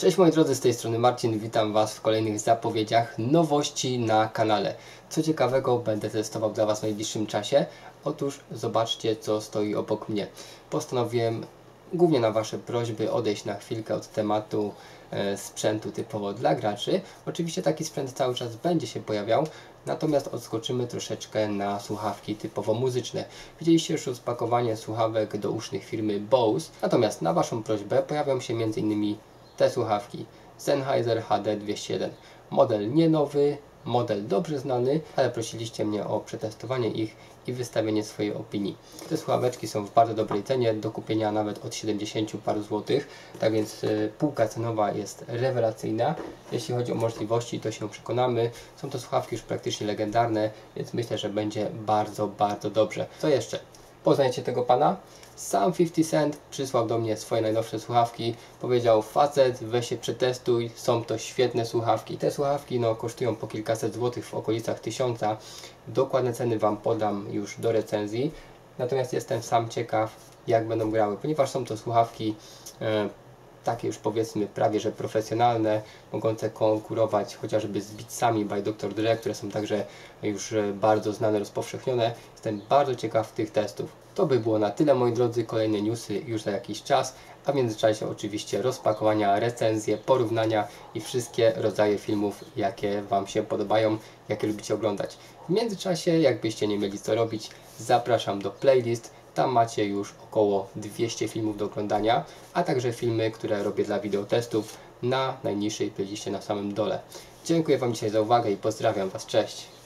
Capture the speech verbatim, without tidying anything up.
Cześć moi drodzy, z tej strony Marcin, witam Was w kolejnych zapowiedziach nowości na kanale. Co ciekawego będę testował dla Was w najbliższym czasie? Otóż zobaczcie, co stoi obok mnie. Postanowiłem głównie na Wasze prośby odejść na chwilkę od tematu e, sprzętu typowo dla graczy. Oczywiście taki sprzęt cały czas będzie się pojawiał, natomiast odskoczymy troszeczkę na słuchawki typowo muzyczne. Widzieliście już rozpakowanie słuchawek dousznych firmy Bose, natomiast na Waszą prośbę pojawią się między innymi te słuchawki Sennheiser H D dwieście jeden. Model nie nowy, model dobrze znany, ale prosiliście mnie o przetestowanie ich i wystawienie swojej opinii. Te słuchaweczki są w bardzo dobrej cenie, do kupienia nawet od siedemdziesięciu paru złotych, tak więc y, półka cenowa jest rewelacyjna. Jeśli chodzi o możliwości, to się przekonamy. Są to słuchawki już praktycznie legendarne, więc myślę, że będzie bardzo, bardzo dobrze. Co jeszcze? Poznajcie tego pana? Sam fifty cent przysłał do mnie swoje najnowsze słuchawki. Powiedział: facet, weź się przetestuj, są to świetne słuchawki. Te słuchawki no, kosztują po kilkaset złotych, w okolicach tysiąca. Dokładne ceny Wam podam już do recenzji. Natomiast jestem sam ciekaw, jak będą grały, ponieważ są to słuchawki e, takie już powiedzmy prawie że profesjonalne, mogące konkurować chociażby z Beatsami by doktor Dre, które są także już bardzo znane, rozpowszechnione. Jestem bardzo ciekaw tych testów. To by było na tyle, moi drodzy. Kolejne newsy już za jakiś czas, a w międzyczasie oczywiście rozpakowania, recenzje, porównania i wszystkie rodzaje filmów, jakie Wam się podobają, jakie lubicie oglądać. W międzyczasie, jakbyście nie mieli co robić, zapraszam do playlist. Tam macie już około dwieście filmów do oglądania, a także filmy, które robię dla wideotestów na najniższej playliście na samym dole. Dziękuję Wam dzisiaj za uwagę i pozdrawiam Was. Cześć!